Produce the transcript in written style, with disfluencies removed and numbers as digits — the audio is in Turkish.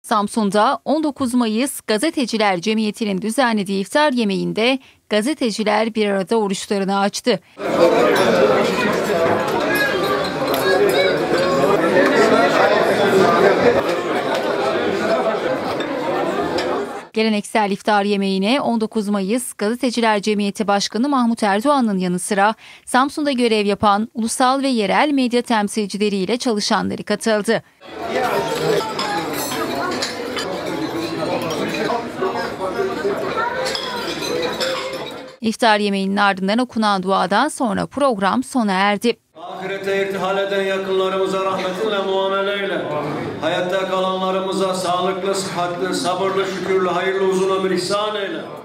Samsun'da 19 Mayıs Gazeteciler Cemiyeti'nin düzenlediği iftar yemeğinde gazeteciler bir arada oruçlarını açtı. Geleneksel iftar yemeğine 19 Mayıs Gazeteciler Cemiyeti Başkanı Mahmut Erdoğan'ın yanı sıra Samsun'da görev yapan ulusal ve yerel medya temsilcileriyle çalışanları katıldı. İftar yemeğinin ardından okunan duadan sonra program sona erdi. Ahirete irtihal eden yakınlarımıza rahmetinle muamele eyle. Hayatta kalanlarımıza sağlıklı, sıhhatli, sabırlı, şükürlü, hayırlı uzun ömür ihsan eyle.